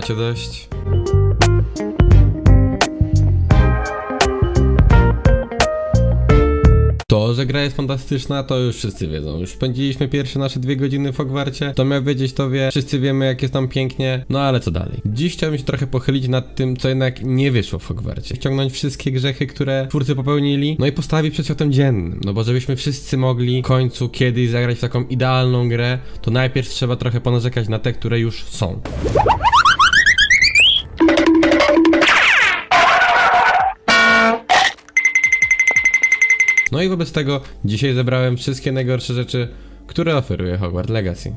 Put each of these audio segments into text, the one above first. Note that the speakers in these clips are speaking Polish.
macie dość? To, że gra jest fantastyczna, to już wszyscy wiedzą. Już spędziliśmy pierwsze nasze 2 godziny w Hogwarcie. Kto miał wiedzieć, to wie. Wszyscy wiemy, jak jest tam pięknie. No ale co dalej? Dziś chciałbym się trochę pochylić nad tym, co jednak nie wyszło w Hogwarcie. Ściągnąć wszystkie grzechy, które twórcy popełnili, no i postawić przed światem dziennym. No bo żebyśmy wszyscy mogli w końcu kiedyś zagrać w taką idealną grę, to najpierw trzeba trochę ponarzekać na te, które już są. No i wobec tego dzisiaj zebrałem wszystkie najgorsze rzeczy, które oferuje Hogwarts Legacy.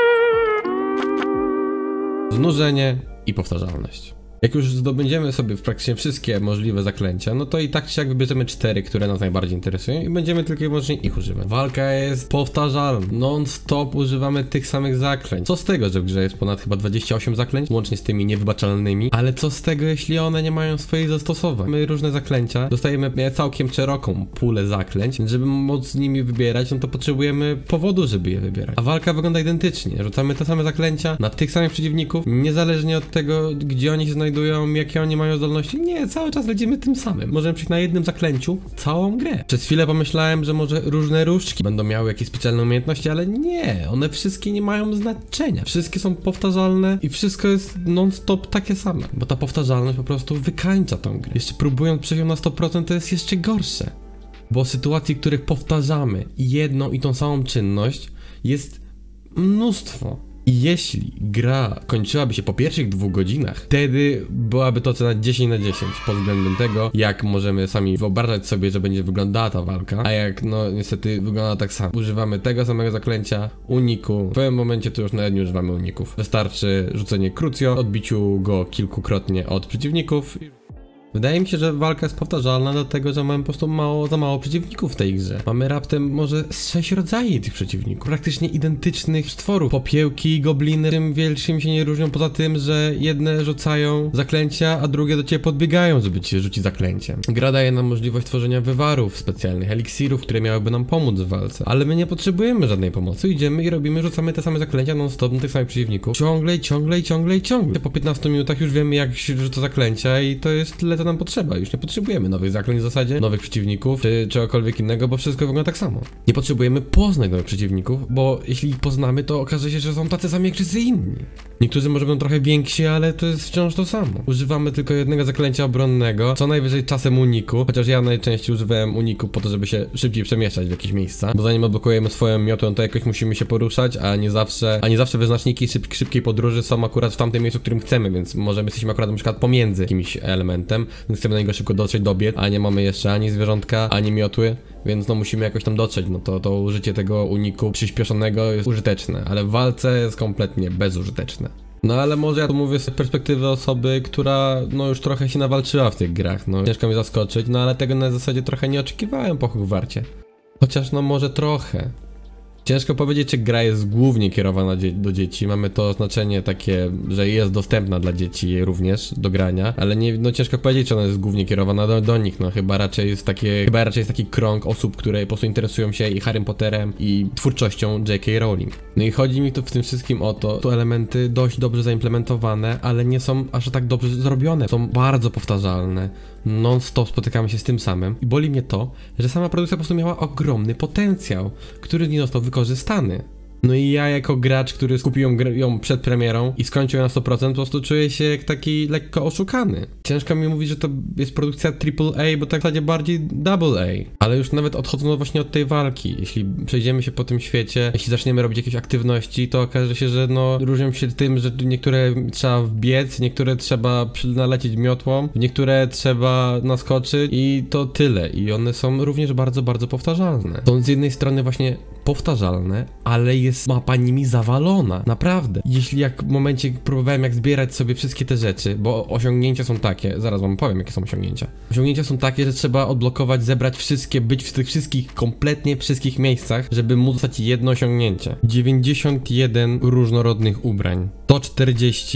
Znużenie i powtarzalność. Jak już zdobędziemy sobie praktycznie wszystkie możliwe zaklęcia, no to i tak czy jak wybierzemy 4, które nas najbardziej interesują i będziemy tylko i wyłącznie ich używać. Walka jest powtarzalna, non-stop używamy tych samych zaklęć. Co z tego, że w grze jest ponad chyba 28 zaklęć, łącznie z tymi niewybaczalnymi, ale co z tego, jeśli one nie mają swoich zastosowań? Mamy różne zaklęcia, dostajemy całkiem szeroką pulę zaklęć, więc żeby móc z nimi wybierać, no to potrzebujemy powodu, żeby je wybierać. A walka wygląda identycznie, rzucamy te same zaklęcia na tych samych przeciwników, niezależnie od tego, gdzie oni się znajdują, jakie oni mają zdolności. Nie, cały czas lecimy tym samym. Możemy przyjść na jednym zaklęciu całą grę. Przez chwilę pomyślałem, że może różne różdżki będą miały jakieś specjalne umiejętności, ale nie, one wszystkie nie mają znaczenia. Wszystkie są powtarzalne i wszystko jest non-stop takie same, bo ta powtarzalność po prostu wykańcza tą grę. Jeszcze próbując przejść ją na 100%, to jest jeszcze gorsze, bo sytuacji, w których powtarzamy jedną i tą samą czynność, jest mnóstwo. I jeśli gra kończyłaby się po pierwszych 2 godzinach, wtedy byłaby to ocena 10 na 10 pod względem tego, jak możemy sami wyobrażać sobie, że będzie wyglądała ta walka, a jak no niestety wygląda tak samo. Używamy tego samego zaklęcia, uniku. W pewnym momencie to już nawet nie używamy uników. Wystarczy rzucenie Crucio, odbiciu go kilkukrotnie od przeciwników. Wydaje mi się, że walka jest powtarzalna, dlatego że mamy po prostu za mało przeciwników w tej grze. Mamy raptem może 6 rodzajów tych przeciwników, praktycznie identycznych stworów. Popiełki i gobliny tym większym się nie różnią, poza tym, że jedne rzucają zaklęcia, a drugie do ciebie podbiegają, żeby ci rzucić zaklęcie. Gra daje nam możliwość tworzenia wywarów specjalnych, eliksirów, które miałyby nam pomóc w walce. Ale my nie potrzebujemy żadnej pomocy, idziemy i rzucamy te same zaklęcia non-stop na tych samych przeciwników. Ciągle. Po 15 minutach już wiemy, jak się rzuca zaklęcia i to jest tyle, co nam potrzeba. Już nie potrzebujemy nowych zaklęć w zasadzie, nowych przeciwników, czy czegokolwiek innego, bo wszystko wygląda tak samo. Nie potrzebujemy poznać nowych przeciwników, bo jeśli ich poznamy, to okaże się, że są tacy sami jak wszyscy inni. Niektórzy może będą trochę więksi, ale to jest wciąż to samo. Używamy tylko jednego zaklęcia obronnego, co najwyżej czasem uniku, chociaż ja najczęściej używałem uniku po to, żeby się szybciej przemieszczać w jakieś miejsca, bo zanim odblokujemy swoją miotłę, to jakoś musimy się poruszać, a nie zawsze wyznaczniki szybkiej podróży są akurat w tamtym miejscu, w którym chcemy, więc możemy jesteśmy akurat na przykład pomiędzy jakimś elementem, więc chcemy na niego szybko dotrzeć, dobiec, a nie mamy jeszcze ani zwierzątka, ani miotły, więc no musimy jakoś tam dotrzeć, no to użycie tego uniku przyspieszonego jest użyteczne, ale w walce jest kompletnie bezużyteczne. No ale może ja tu mówię z perspektywy osoby, która no już trochę się nawalczyła w tych grach, no ciężko mnie zaskoczyć, no ale tego na zasadzie trochę nie oczekiwałem po Hogwarcie. Chociaż no może trochę. Ciężko powiedzieć, czy gra jest głównie kierowana do dzieci. Mamy to oznaczenie takie, że jest dostępna dla dzieci również do grania, ale nie, no ciężko powiedzieć, czy ona jest głównie kierowana do nich. No chyba raczej jest taki krąg osób, które po prostu interesują się i Harrym Potterem, i twórczością J.K. Rowling. No i chodzi mi tu w tym wszystkim o to elementy dość dobrze zaimplementowane, ale nie są aż tak dobrze zrobione. Są bardzo powtarzalne. Non-stop spotykamy się z tym samym i boli mnie to, że sama produkcja po prostu miała ogromny potencjał, który nie został wykorzystany. No i ja jako gracz, który skupił ją przed premierą i skończył ją na 100%, po prostu czuję się jak taki lekko oszukany. Ciężko mi mówić, że to jest produkcja AAA, bo tak w zasadzie bardziej AA. Ale już nawet odchodząc właśnie od tej walki, jeśli przejdziemy się po tym świecie, jeśli zaczniemy robić jakieś aktywności, to okaże się, że no różnią się tym, że niektóre trzeba wbiec, niektóre trzeba nalecieć miotłą, niektóre trzeba naskoczyć i to tyle. I one są również bardzo, bardzo powtarzalne. Są z jednej strony właśnie powtarzalne, ale jest mapa nimi zawalona, naprawdę. Jeśli jak w momencie próbowałem jak zbierać sobie wszystkie te rzeczy, bo osiągnięcia są takie, zaraz wam powiem jakie są osiągnięcia. Osiągnięcia są takie, że trzeba odblokować, zebrać wszystkie, być w tych wszystkich, kompletnie wszystkich miejscach, żeby móc dostać jedno osiągnięcie. 91 różnorodnych ubrań, 140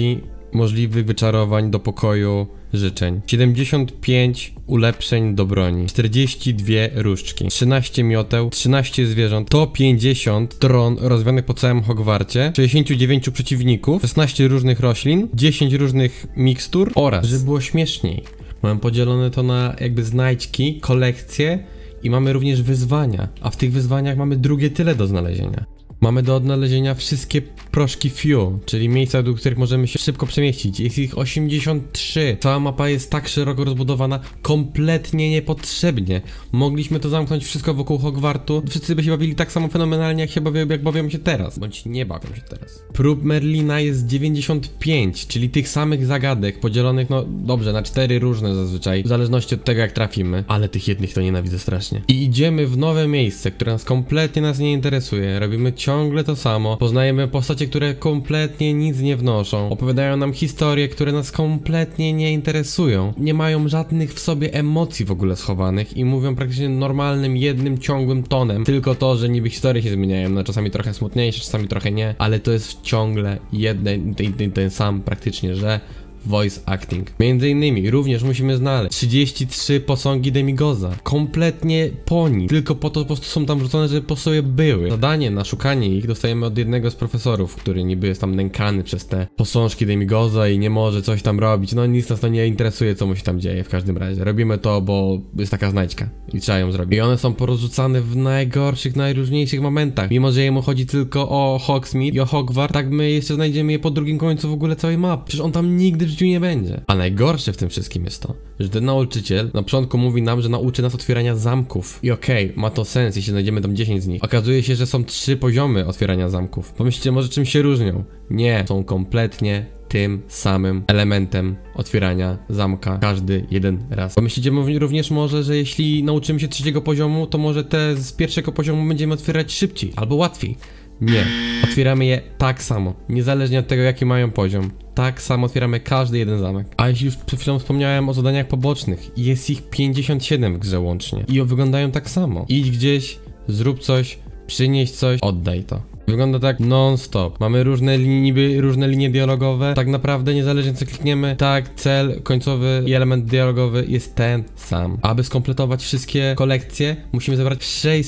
możliwych wyczarowań do pokoju życzeń, 75 ulepszeń do broni, 42 różdżki, 13 mioteł, 13 zwierząt, 150 tron rozwianych po całym Hogwarcie, 69 przeciwników, 16 różnych roślin, 10 różnych mikstur oraz, żeby było śmieszniej, mamy podzielone to na jakby znajdźki, kolekcje i mamy również wyzwania, a w tych wyzwaniach mamy drugie tyle do znalezienia. Mamy do odnalezienia wszystkie proszki Few, czyli miejsca, do których możemy się szybko przemieścić. Jest ich 83. Cała mapa jest tak szeroko rozbudowana, kompletnie niepotrzebnie. Mogliśmy to zamknąć wszystko wokół Hogwartu. Wszyscy by się bawili tak samo fenomenalnie, jak bawią się teraz. Bądź nie bawią się teraz. Prób Merlina jest 95, czyli tych samych zagadek, podzielonych, no dobrze, na 4 różne zazwyczaj, w zależności od tego, jak trafimy. Ale tych jednych to nienawidzę strasznie. I idziemy w nowe miejsce, które kompletnie nas nie interesuje. Robimy ciągle to samo. Poznajemy postacie, które kompletnie nic nie wnoszą. Opowiadają nam historie, które nas kompletnie nie interesują. Nie mają żadnych w sobie emocji w ogóle schowanych i mówią praktycznie normalnym, jednym, ciągłym tonem. Tylko to, że niby historie się zmieniają, no czasami trochę smutniejsze, czasami trochę nie, ale to jest ciągle ten sam praktycznie, że voice acting. Między innymi również musimy znaleźć 33 posągi Demigoza. Kompletnie po nic. Tylko po to po prostu są tam rzucone, żeby po sobie były. Zadanie na szukanie ich dostajemy od jednego z profesorów, który niby jest tam nękany przez te posążki Demigoza i nie może coś tam robić. No nic nas to nie interesuje, co mu się tam dzieje w każdym razie. Robimy to, bo jest taka znajdźka i trzeba ją zrobić. I one są porozrzucane w najgorszych, najróżniejszych momentach. Mimo, że jemu chodzi tylko o Hogsmeade i o Hogwart, tak my jeszcze znajdziemy je po drugim końcu w ogóle całej mapy. Przecież on tam nigdy w życiu nie będzie. A najgorsze w tym wszystkim jest to, że ten nauczyciel na początku mówi nam, że nauczy nas otwierania zamków. I okej, ma to sens, jeśli znajdziemy tam 10 z nich. Okazuje się, że są 3 poziomy otwierania zamków. Pomyślcie, może czym się różnią? Nie, są kompletnie tym samym elementem otwierania zamka każdy jeden raz. Pomyślicie również może, że jeśli nauczymy się 3. poziomu, to może te z 1. poziomu będziemy otwierać szybciej albo łatwiej. Nie, otwieramy je tak samo, niezależnie od tego, jaki mają poziom. Tak samo otwieramy każdy jeden zamek. A jeśli już przed chwilą wspomniałem o zadaniach pobocznych, jest ich 57 w grze łącznie. I wyglądają tak samo. Idź gdzieś, zrób coś, przynieś coś, oddaj to. Wygląda tak non-stop. Mamy różne linie dialogowe. Tak naprawdę niezależnie co klikniemy, tak cel końcowy i element dialogowy jest ten sam. Aby skompletować wszystkie kolekcje, musimy zebrać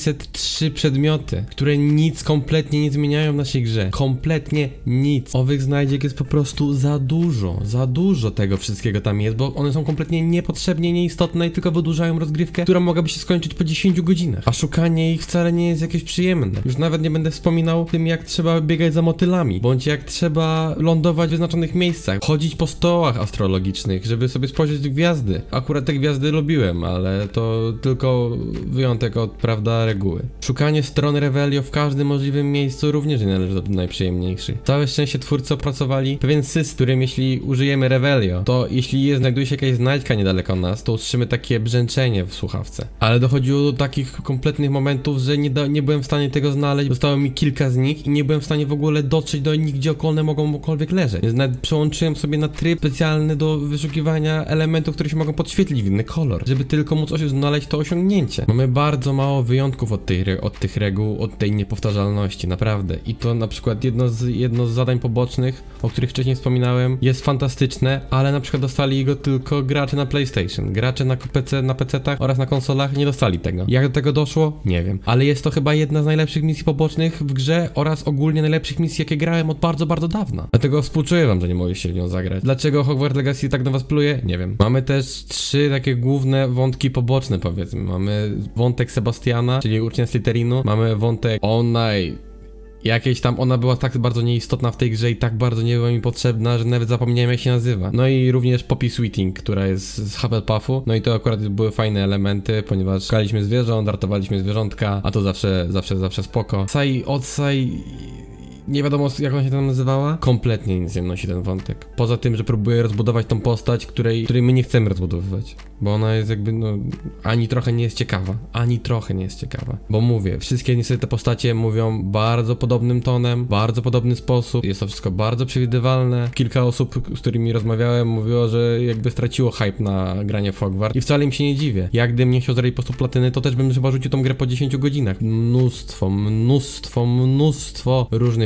603 przedmioty, które kompletnie nie zmieniają w naszej grze. Kompletnie nic. Owych znajdziek jest po prostu za dużo. Za dużo tego wszystkiego tam jest, bo one są kompletnie niepotrzebnie nieistotne i tylko wydłużają rozgrywkę, która mogłaby się skończyć po 10 godzinach. A szukanie ich wcale nie jest jakieś przyjemne. Już nawet nie będę wspominał tym, jak trzeba biegać za motylami, bądź jak trzeba lądować w wyznaczonych miejscach, chodzić po stołach astrologicznych, żeby sobie spojrzeć w gwiazdy. Akurat te gwiazdy lubiłem, ale to tylko wyjątek od, prawda, reguły. Szukanie stron Revelio w każdym możliwym miejscu również nie należy do najprzyjemniejszych. Całe szczęście twórcy opracowali pewien system, którym jeśli użyjemy Revelio, to jeśli znajduje się jakaś znajdźka niedaleko nas, to usłyszymy takie brzęczenie w słuchawce. Ale dochodziło do takich kompletnych momentów, że nie byłem w stanie tego znaleźć, zostało mi kilka z nich i nie byłem w stanie w ogóle dotrzeć do nich, gdzie one mogąkolwiek leżeć. Więc nawet przełączyłem sobie na tryb specjalny do wyszukiwania elementów, które się mogą podświetlić w inny kolor, żeby tylko móc znaleźć to osiągnięcie. Mamy bardzo mało wyjątków od tych reguł, od tej niepowtarzalności, naprawdę. I to na przykład jedno z zadań pobocznych, o których wcześniej wspominałem, jest fantastyczne, ale na przykład dostali go tylko gracze na PlayStation. Gracze na PC-tach oraz na konsolach nie dostali tego. Jak do tego doszło? Nie wiem. Ale jest to chyba jedna z najlepszych misji pobocznych w grze oraz ogólnie najlepszych misji, jakie grałem od bardzo, bardzo dawna. Dlatego współczuję wam, że nie mogę się w nią zagrać. Dlaczego Hogwarts Legacy tak na was pluje? Nie wiem. Mamy też 3 takie główne wątki poboczne, powiedzmy. Mamy wątek Sebastiana, czyli ucznia Slytherinu. Mamy wątek ona była tak bardzo nieistotna w tej grze i tak bardzo nie była mi potrzebna, że nawet zapomniałem, jak się nazywa. No i również Poppy Sweeting, która jest z Hufflepuffu. No i to akurat były fajne elementy, ponieważ szukaliśmy zwierząt, ratowaliśmy zwierzątka, a to zawsze spoko. Nie wiadomo, jak ona się tam nazywała. Kompletnie nic nie wnosi ten wątek. Poza tym, że próbuję rozbudować tą postać, której my nie chcemy rozbudowywać. Bo ona jest jakby, ani trochę nie jest ciekawa. Ani trochę nie jest ciekawa. Bo mówię, wszystkie niestety te postacie mówią bardzo podobnym tonem, bardzo podobny sposób. Jest to wszystko bardzo przewidywalne. Kilka osób, z którymi rozmawiałem, mówiło, że jakby straciło hype na granie w Hogwarts. I wcale im się nie dziwię. Jak gdybym nie chciał zrobić po prostu platyny, to też bym chyba rzucił tą grę po 10 godzinach. Mnóstwo różnych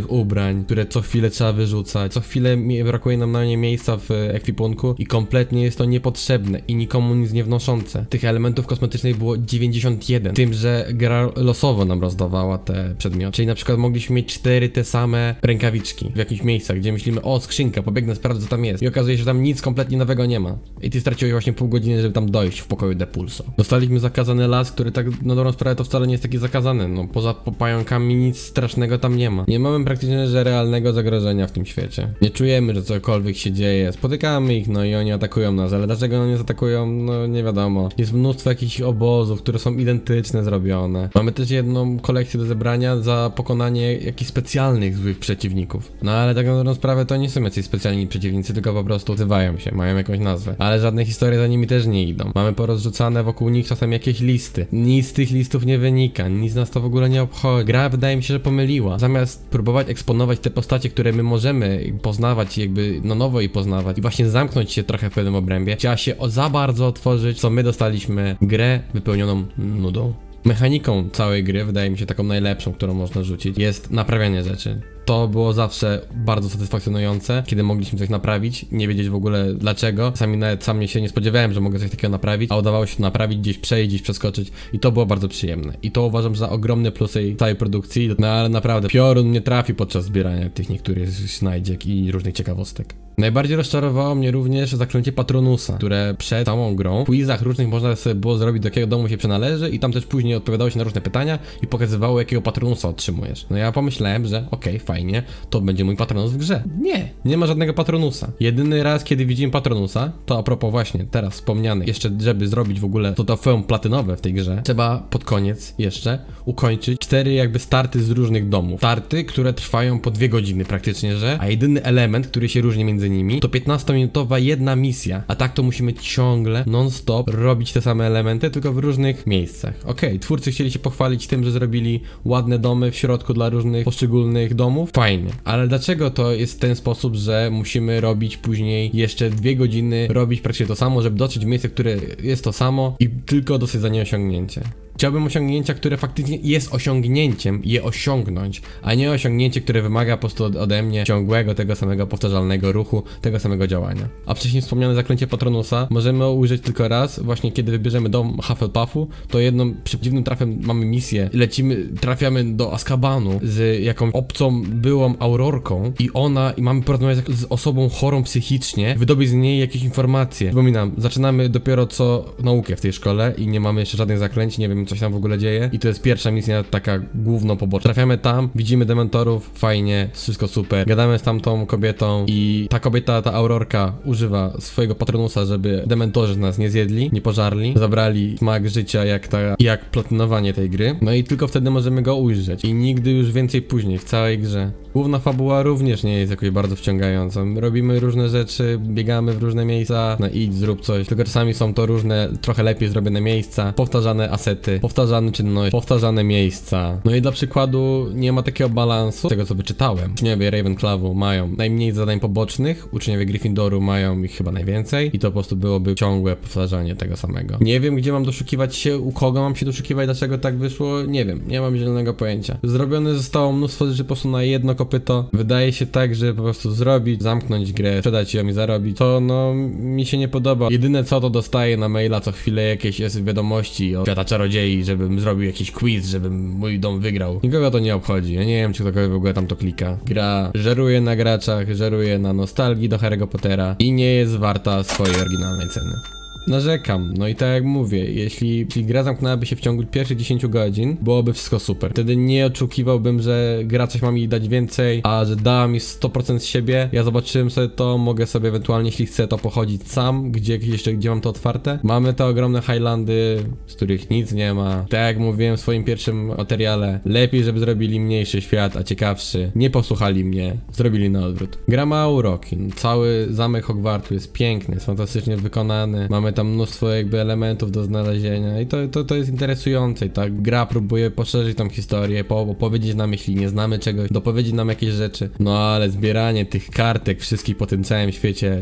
naszych ubrań, które co chwilę trzeba wyrzucać, co chwilę brakuje nam na nie miejsca w ekwipunku i kompletnie jest to niepotrzebne i nikomu nic nie wnoszące. Tych elementów kosmetycznych było 91, tym, że gra losowo nam rozdawała te przedmioty. Czyli na przykład mogliśmy mieć 4 te same rękawiczki w jakichś miejscach, gdzie myślimy, o skrzynka, pobiegnę, sprawdzę co tam jest. I okazuje się, że tam nic kompletnie nowego nie ma. I ty straciłeś właśnie pół godziny, żeby tam dojść w pokoju Depulso. Dostaliśmy zakazany las, który tak na dobrą sprawę to wcale nie jest taki zakazany. No poza pająkami nic strasznego tam nie ma. Nie mamy praktycznie że realnego zagrożenia w tym świecie. Nie czujemy, że cokolwiek się dzieje. Spotykamy ich, no i oni atakują nas, ale dlaczego oni nas atakują, no nie wiadomo. Jest mnóstwo jakichś obozów, które są identyczne zrobione. Mamy też jedną kolekcję do zebrania za pokonanie jakichś specjalnych złych przeciwników. No ale tak na dobrą sprawę to nie są jacyś specjalni przeciwnicy, tylko po prostu nazywają się, mają jakąś nazwę. Ale żadne historie za nimi też nie idą. Mamy porozrzucane wokół nich czasem jakieś listy. Nic z tych listów nie wynika, nic nas to w ogóle nie obchodzi. Gra wydaje mi się, że pomyliła. Zamiast próbować eksponować te postacie, które my możemy poznawać, jakby na nowo i poznawać i właśnie zamknąć się trochę w pewnym obrębie, chciała się za bardzo otworzyć, co my dostaliśmy grę wypełnioną nudą. Mechaniką całej gry, wydaje mi się taką najlepszą, którą można rzucić, jest naprawianie rzeczy. To było zawsze bardzo satysfakcjonujące, kiedy mogliśmy coś naprawić, nie wiedzieć w ogóle dlaczego. Czasami nawet sam się nie spodziewałem, że mogę coś takiego naprawić, a udawało się to naprawić, gdzieś przejść, gdzieś przeskoczyć i to było bardzo przyjemne. I to uważam za ogromne plusy całej produkcji, no ale naprawdę piorun mnie trafił podczas zbierania tych niektórych znajdziek i różnych ciekawostek. Najbardziej rozczarowało mnie również zaklęcie Patronusa, które przed całą grą w quizach różnych można sobie było zrobić, do jakiego domu się przynależy i tam też później odpowiadało się na różne pytania i pokazywało, jakiego Patronusa otrzymujesz. No ja pomyślałem, że okej, fajnie, to będzie mój Patronus w grze. Nie ma żadnego Patronusa. Jedyny raz, kiedy widzimy Patronusa, to a propos właśnie teraz wspomnianych, jeszcze żeby zrobić w ogóle to trofeum platynowe w tej grze, trzeba pod koniec jeszcze ukończyć 4 jakby starty z różnych domów. Starty, które trwają po 2 godziny praktycznie, że, a jedyny element, który się różni między nimi, to 15-minutowa jedna misja, a tak to musimy ciągle, non-stop robić te same elementy, tylko w różnych miejscach. Okej, twórcy chcieli się pochwalić tym, że zrobili ładne domy w środku dla różnych poszczególnych domów. Fajnie, ale dlaczego to jest w ten sposób, że musimy robić później jeszcze 2 godziny, robić praktycznie to samo, żeby dotrzeć w miejsce, które jest to samo i tylko dostać za nie osiągnięcie? Chciałbym osiągnięcia, które faktycznie jest osiągnięciem, je osiągnąć, a nie osiągnięcie, które wymaga po prostu ode mnie ciągłego, tego samego powtarzalnego ruchu, tego samego działania. A wcześniej wspomniane zaklęcie Patronusa możemy użyć tylko raz, właśnie kiedy wybierzemy dom Hufflepuffu, to jedną przeciwnym trafem mamy misję, trafiamy do Azkabanu z jakąś obcą byłą Aurorką i mamy porozmawiać z osobą chorą psychicznie, wydobyć z niej jakieś informacje. Przypominam, zaczynamy dopiero co naukę w tej szkole i nie mamy jeszcze żadnych zaklęć, nie wiem, coś tam w ogóle dzieje i to jest pierwsza misja taka główno poboczna. Trafiamy tam, widzimy dementorów, fajnie, wszystko super, gadamy z tamtą kobietą i ta kobieta, ta Aurorka używa swojego Patronusa, żeby dementorzy nas nie zjedli, nie pożarli, zabrali smak życia jak platynowanie tej gry, no i tylko wtedy możemy go ujrzeć i nigdy już więcej później w całej grze. Główna fabuła również nie jest jakoś bardzo wciągająca. Robimy różne rzeczy, biegamy w różne miejsca, no idź, zrób coś. Tylko czasami są to różne, trochę lepiej zrobione miejsca, powtarzane asety, powtarzane czynności, powtarzane miejsca. No i dla przykładu nie ma takiego balansu, z tego co wyczytałem. Uczniowie Ravenclawu mają najmniej zadań pobocznych, uczniowie Gryffindoru mają ich chyba najwięcej i to po prostu byłoby ciągłe powtarzanie tego samego. Nie wiem, gdzie mam doszukiwać się, u kogo mam się doszukiwać, dlaczego tak wyszło, nie wiem, nie mam zielonego pojęcia. Zrobione zostało mnóstwo rzeczy po prostu na jedno kopyto. Wydaje się tak, że po prostu zrobić, zamknąć grę, sprzedać ją i zarobić, to no mi się nie podoba. Jedyne co to dostaję na maila co chwilę jakieś jest wiadomości od Świata Czarodziei, żebym zrobił jakiś quiz, żebym mój dom wygrał. Nikogo to nie obchodzi, ja nie wiem czy ktokolwiek w ogóle tam to klika. Gra żeruje na graczach, żeruje na nostalgii do Harry'ego Pottera i nie jest warta swojej oryginalnej ceny. Narzekam, no i tak jak mówię, jeśli gra zamknęłaby się w ciągu pierwszych 10 godzin, byłoby wszystko super. Wtedy nie oczekiwałbym, że gra coś ma mi dać więcej, a że dała mi 100% z siebie. Ja zobaczyłem sobie to, mogę sobie ewentualnie, jeśli chcę, to pochodzić sam, gdzie mam to otwarte. Mamy te ogromne Highlandy, z których nic nie ma. Tak jak mówiłem w swoim pierwszym materiale, lepiej, żeby zrobili mniejszy świat, a ciekawszy. Nie posłuchali mnie, zrobili na odwrót. Gra ma uroki, cały zamek Hogwartu jest piękny, jest fantastycznie wykonany. Mamy tam mnóstwo jakby elementów do znalezienia i to jest interesujące i ta gra próbuje poszerzyć tą historię, opowiedzieć nam, jeśli nie znamy czegoś, dopowiedzieć nam jakieś rzeczy, no ale zbieranie tych kartek wszystkich po tym całym świecie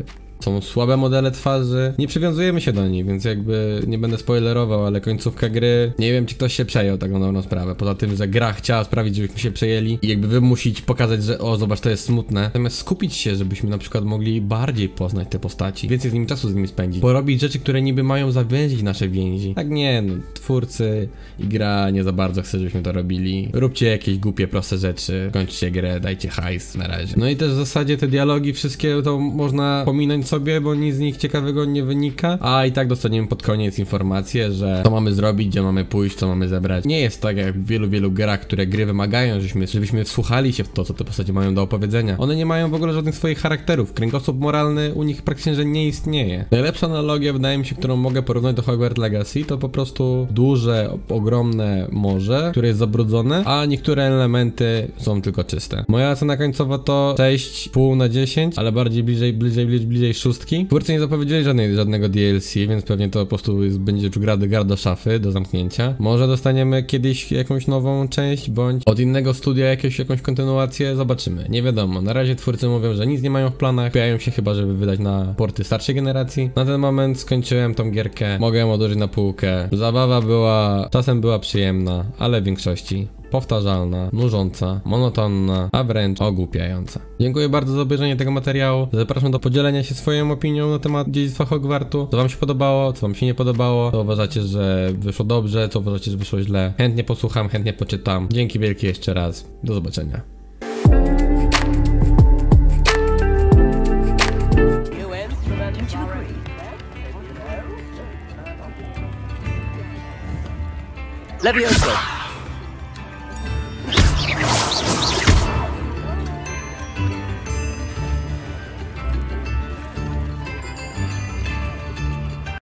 są słabe modele twarzy. Nie przywiązujemy się do nich, więc jakby nie będę spoilerował, ale końcówka gry, nie wiem czy ktoś się przejął taką dobrą sprawę. Poza tym, że gra chciała sprawić, żebyśmy się przejęli i jakby wy musicie pokazać, że o zobacz, to jest smutne. Zamiast skupić się, żebyśmy na przykład mogli bardziej poznać te postaci, więcej z nimi czasu z nimi spędzić, porobić rzeczy, które niby mają zawęzić nasze więzi. Tak nie, no twórcy i gra nie za bardzo chce, żebyśmy to robili. Róbcie jakieś głupie, proste rzeczy, kończcie grę, dajcie hajs na razie. No i też w zasadzie te dialogi wszystkie to można pominąć sobie, bo nic z nich ciekawego nie wynika, a i tak dostaniemy pod koniec informację, że co mamy zrobić, gdzie mamy pójść, co mamy zebrać. Nie jest tak jak w wielu grach, które gry wymagają, żebyśmy wsłuchali się w to, co te postacie mają do opowiedzenia. One nie mają w ogóle żadnych swoich charakterów. Kręgosłup moralny u nich praktycznie że nie istnieje. Najlepsza analogia, wydaje mi się, którą mogę porównać do Hogwarts Legacy, to po prostu duże, ogromne morze, które jest zabrudzone, a niektóre elementy są tylko czyste. Moja ocena końcowa to 6,5 na 10, ale bardziej bliżej 6. Twórcy nie zapowiedzieli żadnego DLC, więc pewnie to po prostu będzie gra do szafy, do zamknięcia. Może dostaniemy kiedyś jakąś nową część, bądź od innego studia jakąś kontynuację, zobaczymy. Nie wiadomo, na razie twórcy mówią, że nic nie mają w planach, skupiają się chyba, żeby wydać na porty starszej generacji. Na ten moment skończyłem tą gierkę, mogę ją odłożyć na półkę. Zabawa czasem była przyjemna, ale w większości powtarzalna, nużąca, monotonna, a wręcz ogłupiająca. Dziękuję bardzo za obejrzenie tego materiału. Zapraszam do podzielenia się swoją opinią na temat dziedzictwa Hogwartu. Co wam się podobało, co wam się nie podobało, co uważacie, że wyszło dobrze, co uważacie, że wyszło źle. Chętnie posłucham, chętnie poczytam. Dzięki wielkie jeszcze raz. Do zobaczenia. Levioso!